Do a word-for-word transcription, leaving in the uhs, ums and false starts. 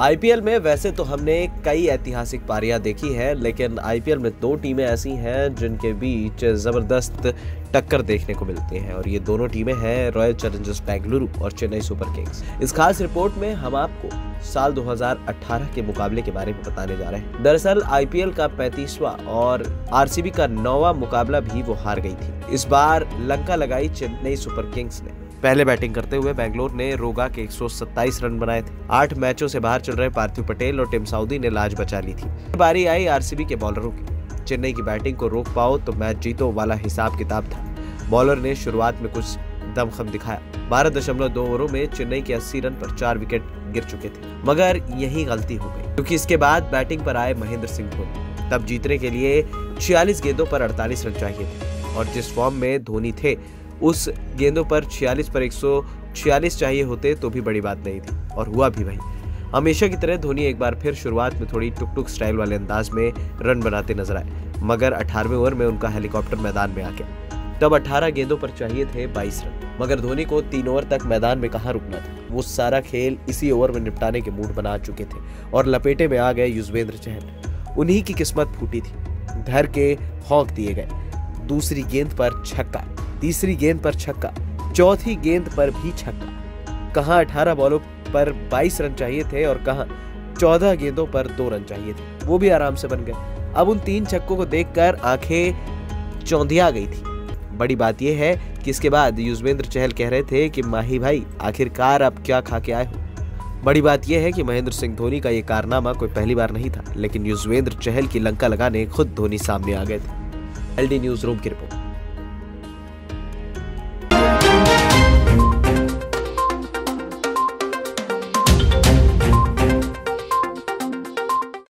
IPL में वैसे तो हमने कई ऐतिहासिक पारियां देखी है, लेकिन आईपीएल में दो टीमें ऐसी हैं जिनके बीच जबरदस्त टक्कर देखने को मिलती है और ये दोनों टीमें हैं रॉयल चैलेंजर्स बेंगलुरु और चेन्नई सुपर किंग्स। इस खास रिपोर्ट में हम आपको साल दो हज़ार अठारह के मुकाबले के बारे में बताने जा रहे हैं। दरअसल आईपीएल का पैंतीसवां और आरसीबी का नौवां मुकाबला भी वो हार गई थी। इस बार लंका लगाई चेन्नई सुपर किंग्स ने। पहले बैटिंग करते हुए बेंगलोर ने रोगा के एक सौ सत्ताईस रन बनाए थे। आठ मैचों से बाहर चल रहे पार्थिव पटेल और टिम साउदी ने लाज बचा ली थी। बारी आई आरसीबी के बॉलरों की। चेन्नई की बैटिंग को रोक पाओ तो मैच जीतो वाला हिसाब किताब था। बॉलर ने शुरुआत में कुछ दमखम दिखाया। बारह दशमलव दो ओवरों में चेन्नई के अस्सी रन पर चार विकेट गिर चुके थे, मगर यही गलती हो गई क्योंकि इसके बाद बैटिंग पर आए महेंद्र सिंह धोनी। तब जीतने के लिए छियालीस गेंदों पर अड़तालीस रन चाहिए थे और जिस फॉर्म में धोनी थे उस गेंदों पर छियालीस पर एक सौ छियालीस चाहिए होते तो भी बड़ी बात नहीं थी और हुआ भी वही। हमेशा की तरह धोनी एक बार फिर शुरुआत में थोड़ी टुक टुक स्टाइल वाले अंदाज में रन बनाते नजर आए, मगर अठारहवें ओवर में उनका हेलीकॉप्टर मैदान में आ गया। तब अठारह गेंदों पर चाहिए थे बाईस रन, मगर धोनी को तीन ओवर तक मैदान में कहां रुकना था। वो सारा खेल इसी ओवर में निपटाने के मूड बना चुके थे और लपेटे में आ गए युजवेंद्र चहल। उन्हीं की किस्मत फूटी थी। धर के हौंक दिए गए। दूसरी गेंद पर छक्का, तीसरी गेंद पर छक्का, चौथी गेंद पर भी छक्का। कहां अठारह बॉलों पर बाईस रन चाहिए थे और कहां चौदह गेंदों पर दो रन चाहिए थे, वो भी आराम से बन गए। अब उन तीन छक्कों को देखकर आंखें चौंधिया गई थी। बड़ी बात यह है कि इसके बाद युजवेंद्र चहल कह रहे थे कि माही भाई आखिरकार अब क्या खा के आए हो। बड़ी बात यह है कि महेंद्र सिंह धोनी का ये कारनामा कोई पहली बार नहीं था, लेकिन युजवेंद्र चहल की लंका लगाने खुद धोनी सामने आ गए थे। एलडी न्यूज रूम की रिपोर्ट।